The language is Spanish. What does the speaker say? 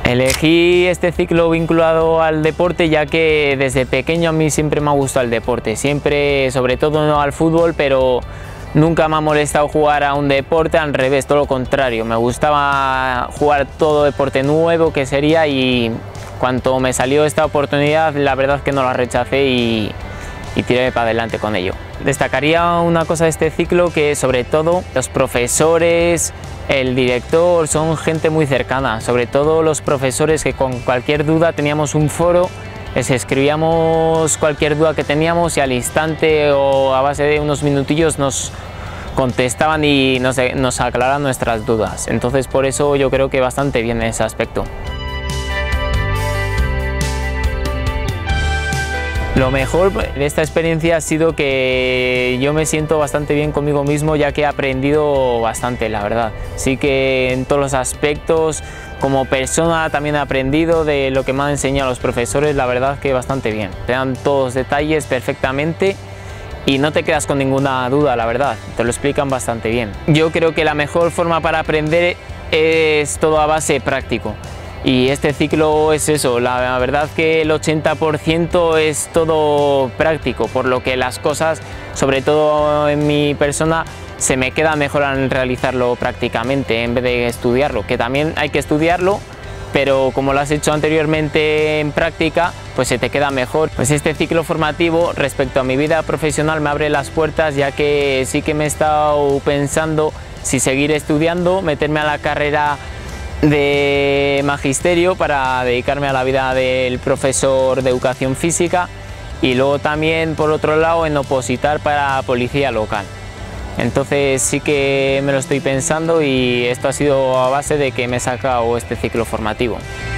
Elegí este ciclo vinculado al deporte ya que desde pequeño a mí siempre me ha gustado el deporte, siempre, sobre todo no al fútbol, pero nunca me ha molestado jugar a un deporte, al revés, todo lo contrario, me gustaba jugar todo deporte nuevo que sería, y cuando me salió esta oportunidad la verdad es que no la rechacé y tiré para adelante con ello. Destacaría una cosa de este ciclo, que sobre todo los profesores, el director, son gente muy cercana, sobre todo los profesores, que con cualquier duda teníamos un foro, les escribíamos cualquier duda que teníamos y al instante o a base de unos minutillos nos contestaban y nos aclaraban nuestras dudas. Entonces por eso yo creo que bastante bien en ese aspecto. Lo mejor de esta experiencia ha sido que yo me siento bastante bien conmigo mismo, ya que he aprendido bastante, la verdad. Sí que en todos los aspectos, como persona también he aprendido de lo que me han enseñado los profesores, la verdad que bastante bien. Te dan todos los detalles perfectamente y no te quedas con ninguna duda, la verdad, te lo explican bastante bien. Yo creo que la mejor forma para aprender es todo a base práctico. Y este ciclo es eso, la verdad que el 80% es todo práctico, por lo que las cosas, sobre todo en mi persona, se me queda mejor al realizarlo prácticamente en vez de estudiarlo, que también hay que estudiarlo, pero como lo has hecho anteriormente en práctica, pues se te queda mejor. Pues este ciclo formativo respecto a mi vida profesional me abre las puertas, ya que sí que me he estado pensando si seguir estudiando, meterme a la carrera de magisterio para dedicarme a la vida del profesor de educación física, y luego también por otro lado en opositar para policía local. Entonces sí que me lo estoy pensando y esto ha sido a base de que me he sacado este ciclo formativo.